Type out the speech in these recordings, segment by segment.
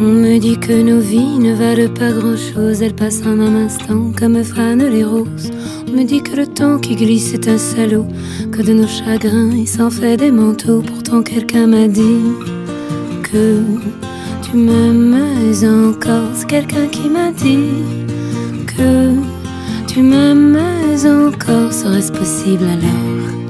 On me dit que nos vies ne valent pas grand-chose, elles passent en un instant comme fanent les roses. On me dit que le temps qui glisse est un salaud, que de nos chagrins il s'en fait des manteaux. Pourtant quelqu'un m'a dit que tu m'aimes encore. C'est quelqu'un qui m'a dit que tu m'aimes encore. Serait-ce possible alors?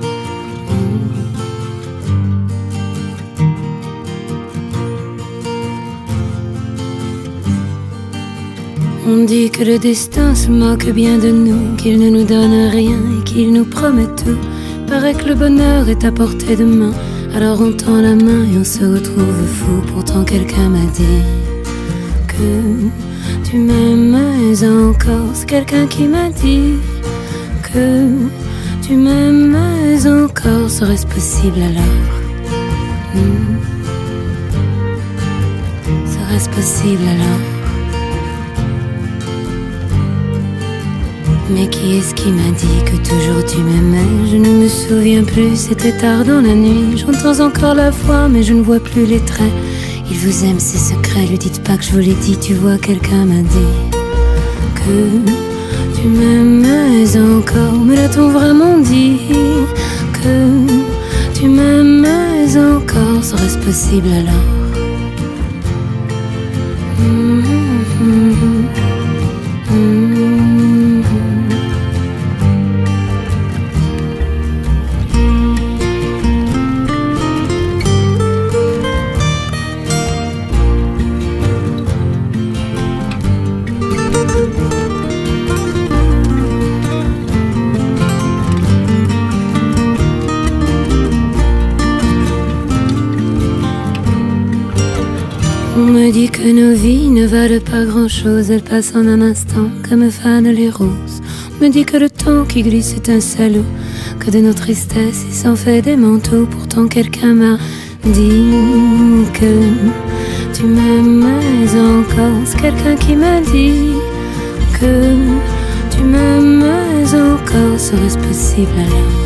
On dit que le destin se moque bien de nous, qu'il ne nous donne rien et qu'il nous promet tout. Paraît que le bonheur est à portée de main, alors on tend la main et on se retrouve fou. Pourtant quelqu'un m'a dit que tu m'aimes encore. C'est quelqu'un qui m'a dit que tu m'aimes encore. Serait-ce possible alors? Serait-ce possible alors? Mais qui est-ce qui m'a dit que toujours tu m'aimais? Je ne me souviens plus, c'était tard dans la nuit. J'entends encore la voix, mais je ne vois plus les traits. Il vous aime, c'est secret, lui dites pas que je vous l'ai dit. Tu vois, quelqu'un m'a dit que tu m'aimais encore. Mais l'a-t-on vraiment dit que tu m'aimais encore? Serait-ce possible alors? On me dit que nos vies ne valent pas grand-chose, elles passent en un instant comme fanent les roses. On me dit que le temps qui glisse est un salaud, que de nos tristesses il s'en fait des manteaux. Pourtant quelqu'un m'a dit que tu m'aimes encore. C'est quelqu'un qui m'a dit que tu m'aimes encore. Serait-ce possible alors?